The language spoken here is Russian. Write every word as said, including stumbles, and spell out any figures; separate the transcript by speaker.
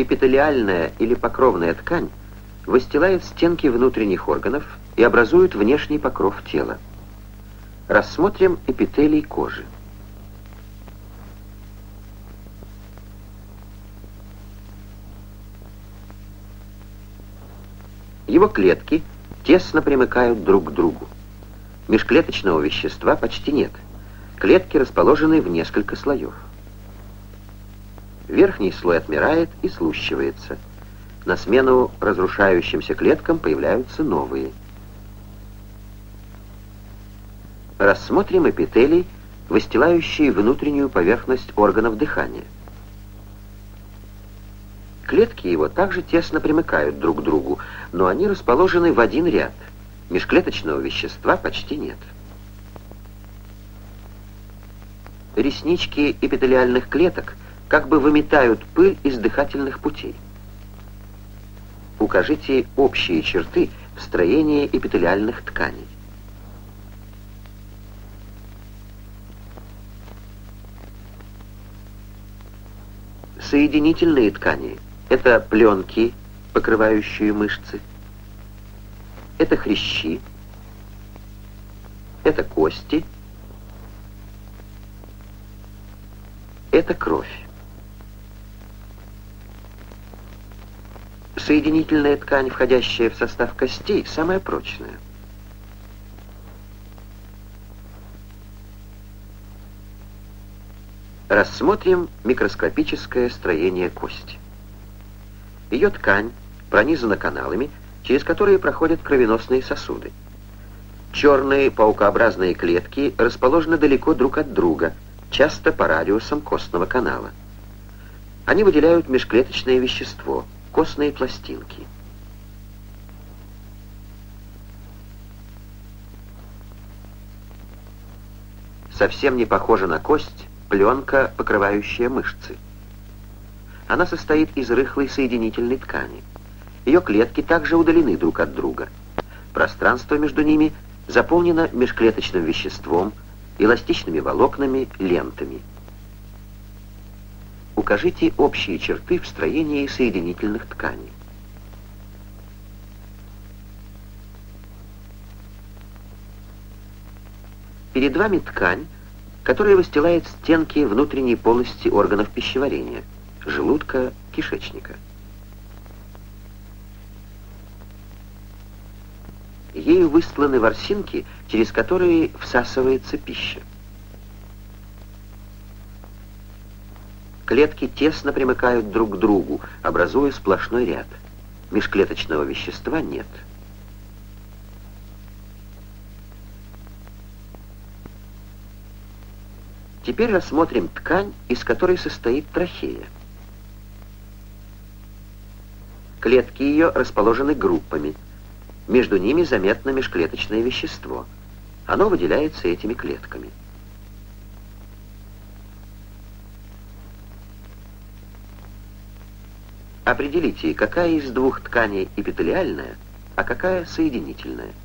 Speaker 1: Эпителиальная или покровная ткань выстилает стенки внутренних органов и образует внешний покров тела. Рассмотрим эпителий кожи. Его клетки тесно примыкают друг к другу. Межклеточного вещества почти нет. Клетки расположены в несколько слоев. Верхний слой отмирает и слущивается. На смену разрушающимся клеткам появляются новые. Рассмотрим эпителий, выстилающий внутреннюю поверхность органов дыхания. Клетки его также тесно примыкают друг к другу, но они расположены в один ряд. Межклеточного вещества почти нет. Реснички эпителиальных клеток как бы выметают пыль из дыхательных путей. Укажите общие черты в строении эпителиальных тканей. Соединительные ткани — это пленки, покрывающие мышцы, это хрящи, это кости, это кровь. Соединительная ткань, входящая в состав костей, самая прочная. Рассмотрим микроскопическое строение кости. Ее ткань пронизана каналами, через которые проходят кровеносные сосуды. Черные паукообразные клетки расположены далеко друг от друга, часто по радиусам костного канала. Они выделяют межклеточное вещество, костные пластинки. Совсем не похожа на кость пленка, покрывающая мышцы. Она состоит из рыхлой соединительной ткани. Ее клетки также удалены друг от друга. Пространство между ними заполнено межклеточным веществом, эластичными волокнами, лентами. Укажите общие черты в строении соединительных тканей. Перед вами ткань, которая выстилает стенки внутренней полости органов пищеварения, желудка, кишечника. Ею выстланы ворсинки, через которые всасывается пища. Клетки тесно примыкают друг к другу, образуя сплошной ряд. Межклеточного вещества нет. Теперь рассмотрим ткань, из которой состоит трахея. Клетки ее расположены группами. Между ними заметно межклеточное вещество. Оно выделяется этими клетками. Определите, какая из двух тканей эпителиальная, а какая соединительная.